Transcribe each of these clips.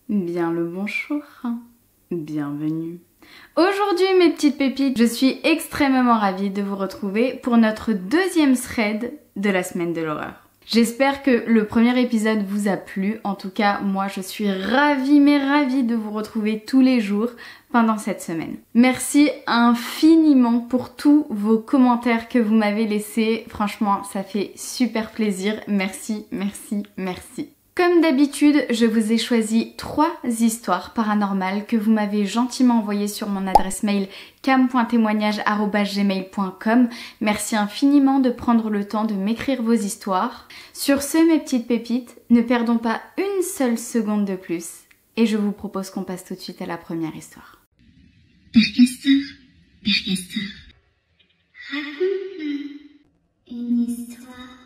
Bien le bonjour, bienvenue. Aujourd'hui mes petites pépites, je suis extrêmement ravie de vous retrouver pour notre deuxième thread de la semaine de l'horreur. J'espère que le premier épisode vous a plu, en tout cas moi je suis ravie de vous retrouver tous les jours pendant cette semaine. Merci infiniment pour tous vos commentaires que vous m'avez laissés, franchement ça fait super plaisir, merci. Comme d'habitude, je vous ai choisi 3 histoires paranormales que vous m'avez gentiment envoyées sur mon adresse mail cam.témoignage@gmail.com. Merci infiniment de prendre le temps de m'écrire vos histoires. Sur ce, mes petites pépites, ne perdons pas une seule seconde de plus et je vous propose qu'on passe tout de suite à la première histoire. Père Castor, raconte-nous une histoire.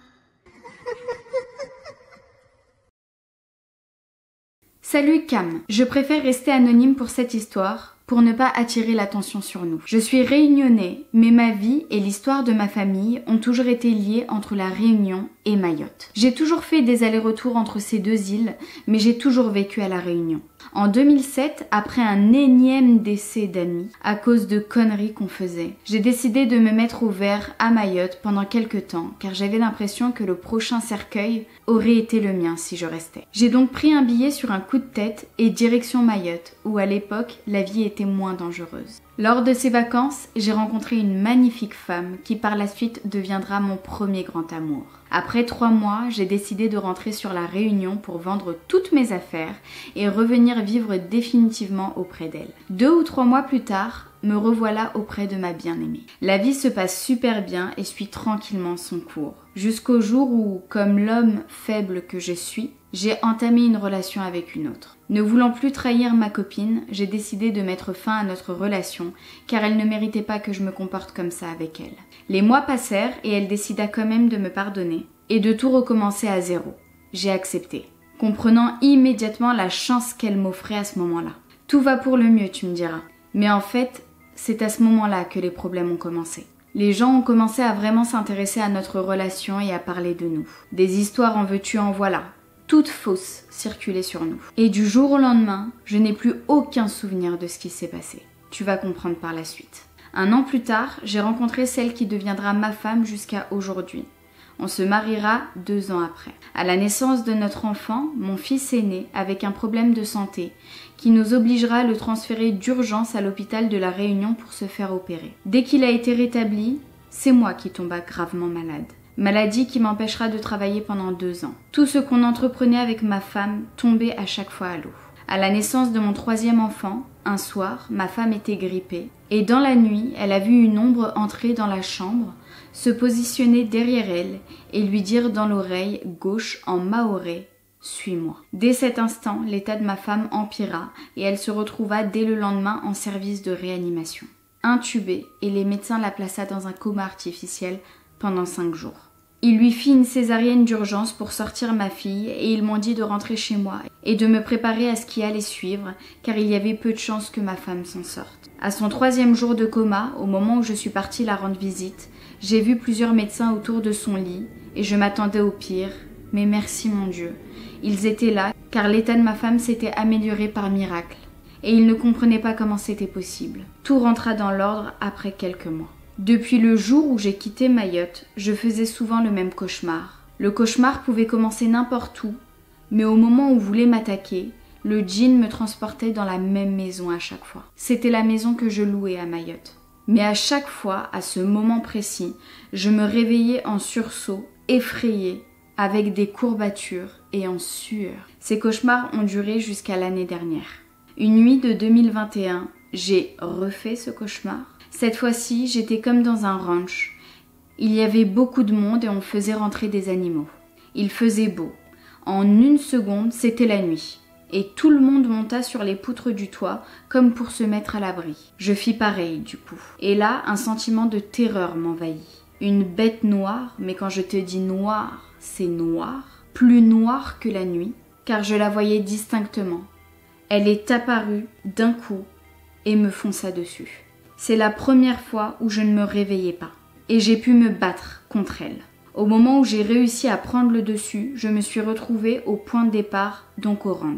Salut Cam, je préfère rester anonyme pour cette histoire pour ne pas attirer l'attention sur nous. Je suis réunionnais, mais ma vie et l'histoire de ma famille ont toujours été liées entre la Réunion et Mayotte. J'ai toujours fait des allers-retours entre ces deux îles, mais j'ai toujours vécu à la Réunion. En 2007, après un énième décès d'amis, à cause de conneries qu'on faisait, j'ai décidé de me mettre au vert à Mayotte pendant quelques temps, car j'avais l'impression que le prochain cercueil aurait été le mien si je restais. J'ai donc pris un billet sur un coup de tête et direction Mayotte, où à l'époque, la vie était moins dangereuse. Lors de ces vacances, j'ai rencontré une magnifique femme qui par la suite deviendra mon premier grand amour. Après 3 mois, j'ai décidé de rentrer sur la Réunion pour vendre toutes mes affaires et revenir vivre définitivement auprès d'elle. 2 ou 3 mois plus tard, me revoilà auprès de ma bien-aimée. La vie se passe super bien et suit tranquillement son cours. Jusqu'au jour où, comme l'homme faible que je suis, j'ai entamé une relation avec une autre. Ne voulant plus trahir ma copine, j'ai décidé de mettre fin à notre relation car elle ne méritait pas que je me comporte comme ça avec elle. Les mois passèrent et elle décida quand même de me pardonner et de tout recommencer à zéro. J'ai accepté, comprenant immédiatement la chance qu'elle m'offrait à ce moment-là. Tout va pour le mieux, tu me diras. Mais en fait, c'est à ce moment-là que les problèmes ont commencé. Les gens ont commencé à vraiment s'intéresser à notre relation et à parler de nous. Des histoires en veux-tu en voilà, toutes fausses circulaient sur nous. Et du jour au lendemain, je n'ai plus aucun souvenir de ce qui s'est passé. Tu vas comprendre par la suite. 1 an plus tard, j'ai rencontré celle qui deviendra ma femme jusqu'à aujourd'hui. On se mariera 2 ans après. À la naissance de notre enfant, mon fils est né avec un problème de santé qui nous obligera à le transférer d'urgence à l'hôpital de la Réunion pour se faire opérer. Dès qu'il a été rétabli, c'est moi qui tomba gravement malade. Maladie qui m'empêchera de travailler pendant 2 ans. Tout ce qu'on entreprenait avec ma femme tombait à chaque fois à l'eau. À la naissance de mon 3e enfant, un soir, ma femme était grippée et dans la nuit, elle a vu une ombre entrer dans la chambre, se positionner derrière elle et lui dire dans l'oreille gauche en mahorais « Suis-moi ». Dès cet instant, l'état de ma femme empira et elle se retrouva dès le lendemain en service de réanimation. Intubée et les médecins la plaça dans un coma artificiel pendant 5 jours. Il lui fit une césarienne d'urgence pour sortir ma fille et ils m'ont dit de rentrer chez moi et de me préparer à ce qui allait suivre car il y avait peu de chances que ma femme s'en sorte. À son 3e jour de coma, au moment où je suis partie la rendre visite, j'ai vu plusieurs médecins autour de son lit et je m'attendais au pire, mais merci mon Dieu. Ils étaient là car l'état de ma femme s'était amélioré par miracle et ils ne comprenaient pas comment c'était possible. Tout rentra dans l'ordre après quelques mois. Depuis le jour où j'ai quitté Mayotte, je faisais souvent le même cauchemar. Le cauchemar pouvait commencer n'importe où, mais au moment où voulait m'attaquer, le djinn me transportait dans la même maison à chaque fois. C'était la maison que je louais à Mayotte. Mais à chaque fois, à ce moment précis, je me réveillais en sursaut, effrayée, avec des courbatures et en sueur. Ces cauchemars ont duré jusqu'à l'année dernière. Une nuit de 2021, j'ai refait ce cauchemar. Cette fois-ci, j'étais comme dans un ranch. Il y avait beaucoup de monde et on faisait rentrer des animaux. Il faisait beau. En 1 seconde, c'était la nuit. Et tout le monde monta sur les poutres du toit comme pour se mettre à l'abri. Je fis pareil du coup. Et là, un sentiment de terreur m'envahit. Une bête noire, mais quand je te dis noire, c'est noir. Plus noire que la nuit, car je la voyais distinctement. Elle est apparue d'un coup et me fonça dessus. C'est la première fois où je ne me réveillais pas et j'ai pu me battre contre elle. Au moment où j'ai réussi à prendre le dessus, je me suis retrouvée au point de départ, donc au ranch.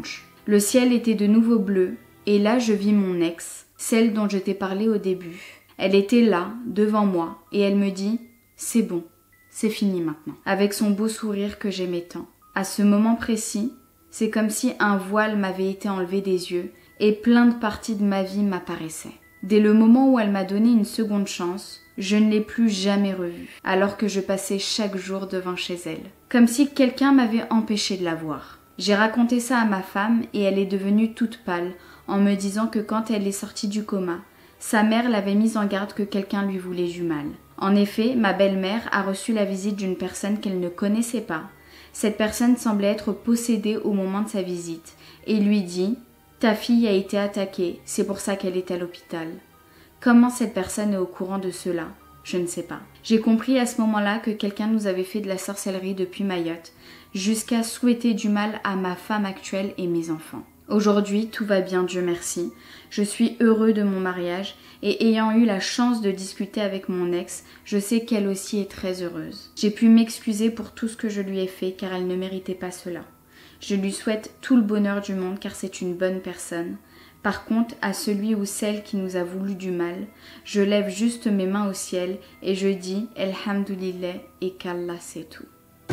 Le ciel était de nouveau bleu, et là je vis mon ex, celle dont je t'ai parlé au début. Elle était là, devant moi, et elle me dit « C'est bon, c'est fini maintenant », avec son beau sourire que j'aimais tant. À ce moment précis, c'est comme si un voile m'avait été enlevé des yeux, et plein de parties de ma vie m'apparaissaient. Dès le moment où elle m'a donné une seconde chance, je ne l'ai plus jamais revue, alors que je passais chaque jour devant chez elle. Comme si quelqu'un m'avait empêché de la voir. J'ai raconté ça à ma femme et elle est devenue toute pâle en me disant que quand elle est sortie du coma, sa mère l'avait mise en garde que quelqu'un lui voulait du mal. En effet, ma belle-mère a reçu la visite d'une personne qu'elle ne connaissait pas. Cette personne semblait être possédée au moment de sa visite et lui dit « Ta fille a été attaquée, c'est pour ça qu'elle est à l'hôpital ». Comment cette personne est au courant de cela ? Je ne sais pas. J'ai compris à ce moment-là que quelqu'un nous avait fait de la sorcellerie depuis Mayotte, jusqu'à souhaiter du mal à ma femme actuelle et mes enfants. Aujourd'hui, tout va bien, Dieu merci. Je suis heureux de mon mariage et ayant eu la chance de discuter avec mon ex, je sais qu'elle aussi est très heureuse. J'ai pu m'excuser pour tout ce que je lui ai fait car elle ne méritait pas cela. Je lui souhaite tout le bonheur du monde car c'est une bonne personne. Par contre, à celui ou celle qui nous a voulu du mal, je lève juste mes mains au ciel et je dis « Elhamdoulilah » et qu'Allah c'est tout.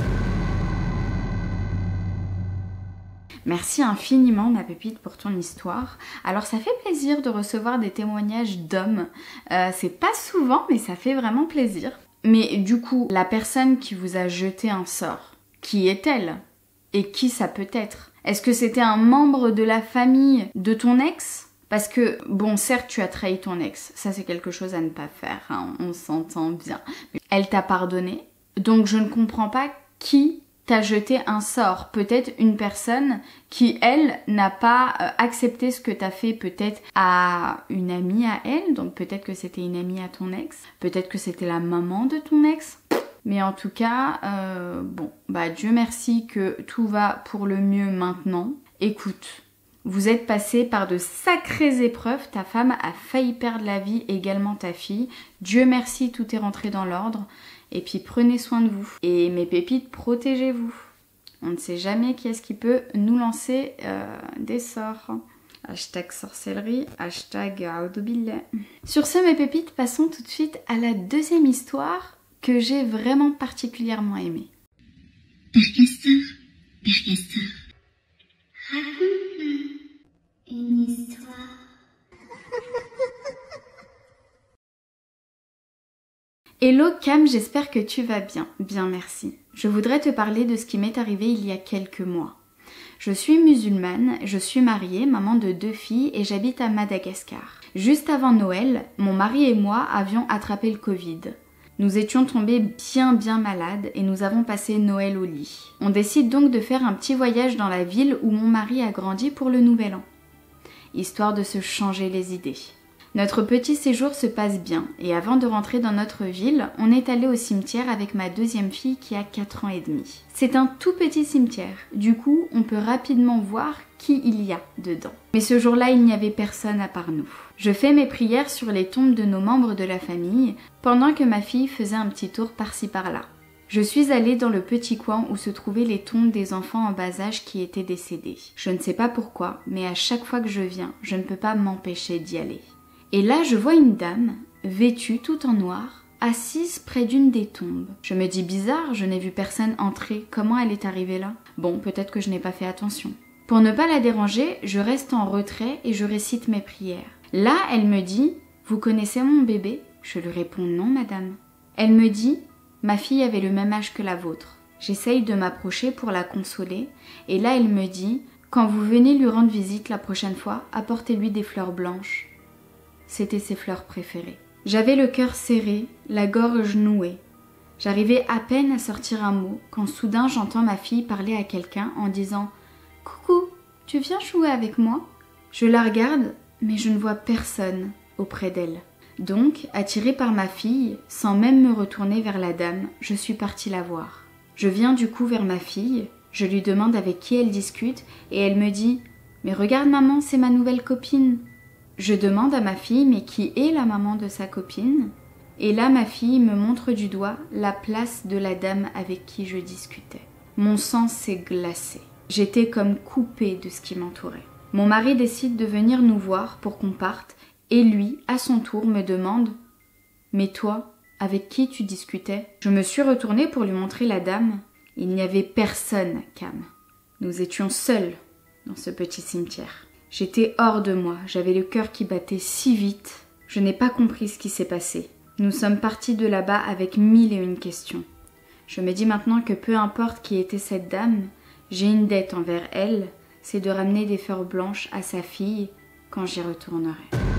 Merci infiniment ma pépite pour ton histoire. Alors ça fait plaisir de recevoir des témoignages d'hommes. C'est pas souvent mais ça fait vraiment plaisir. Mais du coup, la personne qui vous a jeté un sort, qui est-elle ? Et qui ça peut être ? Est-ce que c'était un membre de la famille de ton ex ? Parce que, bon, certes, tu as trahi ton ex. Ça, c'est quelque chose à ne pas faire, hein, on s'entend bien. Elle t'a pardonné. Donc, je ne comprends pas qui t'a jeté un sort. Peut-être une personne qui, elle, n'a pas accepté ce que t'as fait peut-être à une amie à elle. Donc, peut-être que c'était une amie à ton ex. Peut-être que c'était la maman de ton ex. Mais en tout cas, Dieu merci que tout va pour le mieux maintenant. Écoute, vous êtes passé par de sacrées épreuves, ta femme a failli perdre la vie, également ta fille. Dieu merci, tout est rentré dans l'ordre. Et puis prenez soin de vous. Et mes pépites, protégez-vous. On ne sait jamais qui est-ce qui peut nous lancer des sorts. Hashtag sorcellerie, hashtag aoudubillah. Sur ce, mes pépites, passons tout de suite à la deuxième histoire que j'ai vraiment particulièrement aimé. Père Castor, raconte-nous une histoire. Hello Cam, j'espère que tu vas bien. Bien, merci. Je voudrais te parler de ce qui m'est arrivé il y a quelques mois. Je suis musulmane, je suis mariée, maman de 2 filles et j'habite à Madagascar. Juste avant Noël, mon mari et moi avions attrapé le Covid. Nous étions tombés bien malades et nous avons passé Noël au lit. On décide donc de faire un petit voyage dans la ville où mon mari a grandi pour le nouvel an, histoire de se changer les idées. Notre petit séjour se passe bien et avant de rentrer dans notre ville, on est allé au cimetière avec ma deuxième fille qui a 4 ans et demi. C'est un tout petit cimetière, du coup on peut rapidement voir qui il y a dedans. Mais ce jour-là, il n'y avait personne à part nous. Je fais mes prières sur les tombes de nos membres de la famille pendant que ma fille faisait un petit tour par-ci par-là. Je suis allée dans le petit coin où se trouvaient les tombes des enfants en bas âge qui étaient décédés. Je ne sais pas pourquoi, mais à chaque fois que je viens, je ne peux pas m'empêcher d'y aller. Et là, je vois une dame, vêtue tout en noir, assise près d'une des tombes. Je me dis bizarre, je n'ai vu personne entrer, comment elle est arrivée là ? Bon, peut-être que je n'ai pas fait attention. Pour ne pas la déranger, je reste en retrait et je récite mes prières. Là, elle me dit « Vous connaissez mon bébé ?» Je lui réponds « Non, madame ». Elle me dit « Ma fille avait le même âge que la vôtre ». J'essaye de m'approcher pour la consoler et là, elle me dit « Quand vous venez lui rendre visite la prochaine fois, apportez-lui des fleurs blanches ». C'était ses fleurs préférées. J'avais le cœur serré, la gorge nouée. J'arrivais à peine à sortir un mot quand soudain j'entends ma fille parler à quelqu'un en disant « Coucou, tu viens jouer avec moi ?» Je la regarde, mais je ne vois personne auprès d'elle. Donc, attirée par ma fille, sans même me retourner vers la dame, je suis partie la voir. Je viens du coup vers ma fille, je lui demande avec qui elle discute et elle me dit « Mais regarde maman, c'est ma nouvelle copine !» Je demande à ma fille mais qui est la maman de sa copine ? Et là ma fille me montre du doigt la place de la dame avec qui je discutais. Mon sang s'est glacé. J'étais comme coupée de ce qui m'entourait. Mon mari décide de venir nous voir pour qu'on parte et lui, à son tour, me demande « Mais toi, avec qui tu discutais ?» Je me suis retournée pour lui montrer la dame. Il n'y avait personne, Cam. Nous étions seuls dans ce petit cimetière. J'étais hors de moi, j'avais le cœur qui battait si vite. Je n'ai pas compris ce qui s'est passé. Nous sommes partis de là-bas avec 1001 questions. Je me dis maintenant que peu importe qui était cette dame, j'ai une dette envers elle, c'est de ramener des fleurs blanches à sa fille quand j'y retournerai.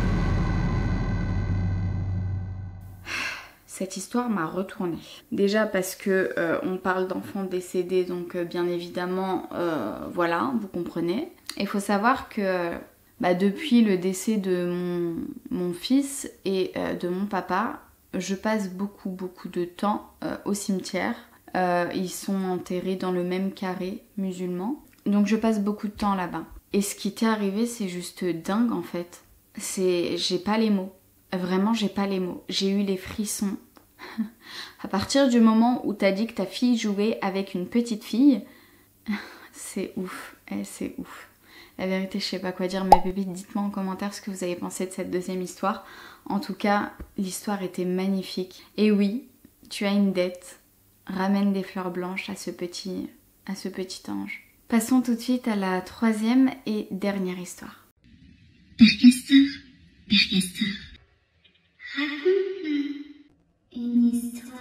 Cette histoire m'a retournée. Déjà parce que on parle d'enfants décédés, donc bien évidemment, voilà, vous comprenez. Il faut savoir que depuis le décès de mon fils et de mon papa, je passe beaucoup de temps au cimetière. Ils sont enterrés dans le même carré musulman. Donc je passe beaucoup de temps là-bas. Et ce qui t'est arrivé, c'est juste dingue en fait. J'ai pas les mots. Vraiment, j'ai pas les mots. J'ai eu les frissons. À partir du moment où t'as dit que ta fille jouait avec une petite fille, c'est ouf. C'est ouf. La vérité, je sais pas quoi dire, mes bébés, dites-moi en commentaire ce que vous avez pensé de cette deuxième histoire. En tout cas, l'histoire était magnifique. Et oui, tu as une dette. Ramène des fleurs blanches à ce petit ange. Passons tout de suite à la troisième et dernière histoire. Père Castor, raconte-nous une histoire.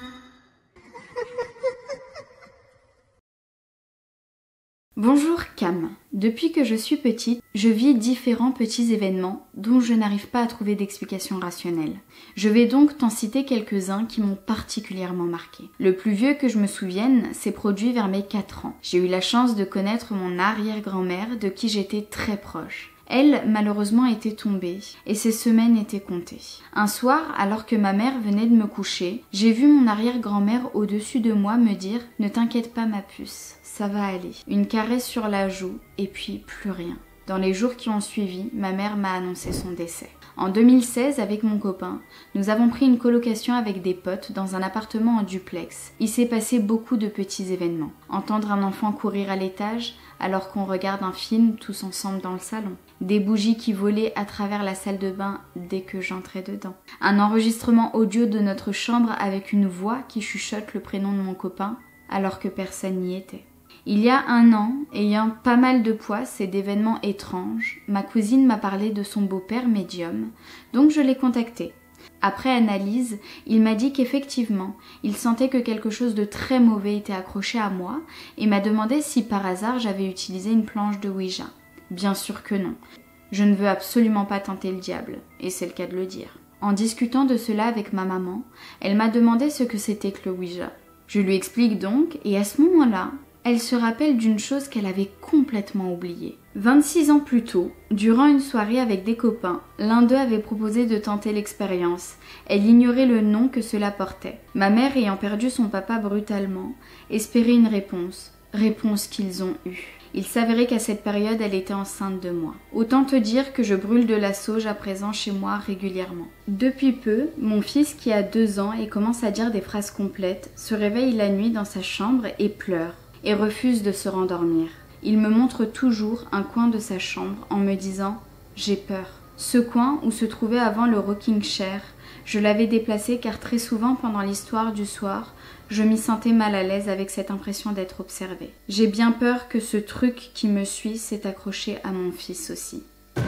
Bonjour Cam. Depuis que je suis petite, je vis différents petits événements dont je n'arrive pas à trouver d'explication rationnelle. Je vais donc t'en citer quelques-uns qui m'ont particulièrement marqué. Le plus vieux que je me souvienne s'est produit vers mes 4 ans. J'ai eu la chance de connaître mon arrière-grand-mère de qui j'étais très proche. Elle, malheureusement, était tombée et ses semaines étaient comptées. Un soir, alors que ma mère venait de me coucher, j'ai vu mon arrière-grand-mère au-dessus de moi me dire « Ne t'inquiète pas ma puce, ça va aller ». Une caresse sur la joue et puis plus rien. Dans les jours qui ont suivi, ma mère m'a annoncé son décès. En 2016, avec mon copain, nous avons pris une colocation avec des potes dans un appartement en duplex. Il s'est passé beaucoup de petits événements. Entendre un enfant courir à l'étage alors qu'on regarde un film tous ensemble dans le salon. Des bougies qui volaient à travers la salle de bain dès que j'entrais dedans. Un enregistrement audio de notre chambre avec une voix qui chuchote le prénom de mon copain alors que personne n'y était. Il y a 1 an, ayant pas mal de poisse et d'événements étranges, ma cousine m'a parlé de son beau-père médium, donc je l'ai contacté. Après analyse, il m'a dit qu'effectivement, il sentait que quelque chose de très mauvais était accroché à moi et m'a demandé si par hasard j'avais utilisé une planche de Ouija. Bien sûr que non. Je ne veux absolument pas tenter le diable, et c'est le cas de le dire. En discutant de cela avec ma maman, elle m'a demandé ce que c'était que le Ouija. Je lui explique donc, et à ce moment-là, elle se rappelle d'une chose qu'elle avait complètement oubliée. 26 ans plus tôt, durant une soirée avec des copains, l'un d'eux avait proposé de tenter l'expérience. Elle ignorait le nom que cela portait. Ma mère, ayant perdu son papa brutalement, espérait une réponse qu'ils ont eue. Il s'avérait qu'à cette période, elle était enceinte de moi. Autant te dire que je brûle de la sauge à présent chez moi régulièrement. Depuis peu, mon fils qui a 2 ans et commence à dire des phrases complètes, se réveille la nuit dans sa chambre et pleure, et refuse de se rendormir. Il me montre toujours un coin de sa chambre en me disant « J'ai peur ». Ce coin où se trouvait avant le rocking chair, je l'avais déplacé car très souvent pendant l'histoire du soir, je m'y sentais mal à l'aise avec cette impression d'être observée. J'ai bien peur que ce truc qui me suit s'est accroché à mon fils aussi.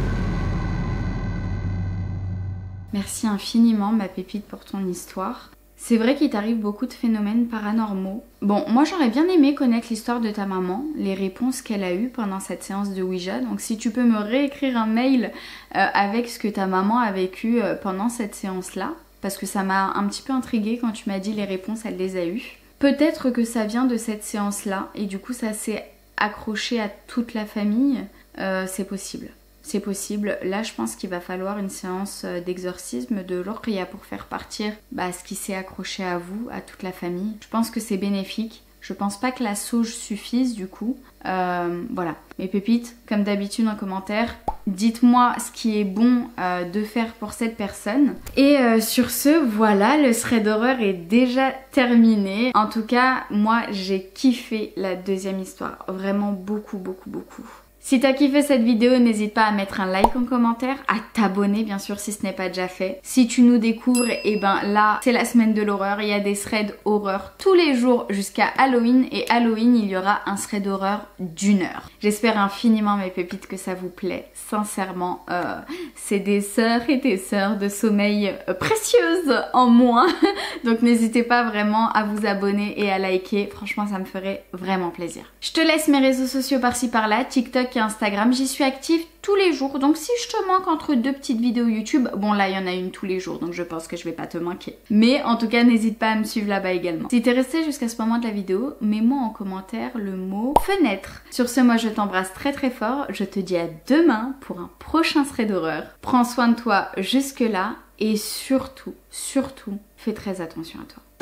Merci infiniment ma pépite pour ton histoire. C'est vrai qu'il t'arrive beaucoup de phénomènes paranormaux. Bon, moi j'aurais bien aimé connaître l'histoire de ta maman, les réponses qu'elle a eues pendant cette séance de Ouija. Donc si tu peux me réécrire un mail avec ce que ta maman a vécu pendant cette séance-là, parce que ça m'a un petit peu intriguée quand tu m'as dit les réponses, elle les a eues. Peut-être que ça vient de cette séance-là et du coup ça s'est accroché à toute la famille. C'est possible. C'est possible. Là, je pense qu'il va falloir une séance d'exorcisme de l'Orqia pour faire partir ce qui s'est accroché à vous, à toute la famille. Je pense que c'est bénéfique. Je pense pas que la sauge suffise du coup. Voilà. Mes pépites, comme d'habitude en commentaire, dites-moi ce qui est bon de faire pour cette personne. Et sur ce, voilà, le thread d'horreur est déjà terminé. En tout cas, moi j'ai kiffé la deuxième histoire. Vraiment beaucoup, beaucoup, beaucoup. Si t'as kiffé cette vidéo, n'hésite pas à mettre un like en commentaire, à t'abonner bien sûr si ce n'est pas déjà fait. Si tu nous découvres, et ben là c'est la semaine de l'horreur, il y a des threads horreur tous les jours jusqu'à Halloween, et Halloween il y aura un thread d'horreur d'1 heure. J'espère infiniment mes pépites que ça vous plaît, sincèrement c'est des sœurs et des sœurs de sommeil précieuses en moins, donc n'hésitez pas vraiment à vous abonner et à liker, franchement ça me ferait vraiment plaisir. Je te laisse mes réseaux sociaux par-ci par-là, TikTok et Instagram, j'y suis active tous les jours, donc si je te manque entre deux petites vidéos YouTube, bon là il y en a une tous les jours donc je pense que je vais pas te manquer, mais en tout cas n'hésite pas à me suivre là-bas également. Si t'es resté jusqu'à ce moment de la vidéo, mets-moi en commentaire le mot fenêtre. Sur ce, moi je t'embrasse très très fort, je te dis à demain pour un prochain thread d'horreur. Prends soin de toi jusque là et surtout, fais très attention à toi.